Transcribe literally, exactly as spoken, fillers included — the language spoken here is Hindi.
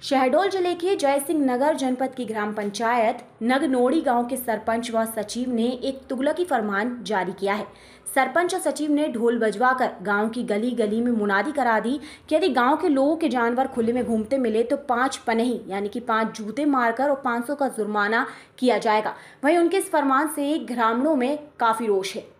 शहडोल जिले के जयसिंह नगर जनपद की ग्राम पंचायत नगनोड़ी गांव के सरपंच व सचिव ने एक तुगलकी फरमान जारी किया है। सरपंच और सचिव ने ढोल बजवाकर गांव की गली गली में मुनादी करा दी कि यदि गांव के लोगों के जानवर खुले में घूमते मिले तो पांच पनही यानी कि पांच जूते मारकर और पाँच सौ का जुर्माना किया जाएगा। वहीं उनके इस फरमान से ग्रामीणों में काफी रोष है।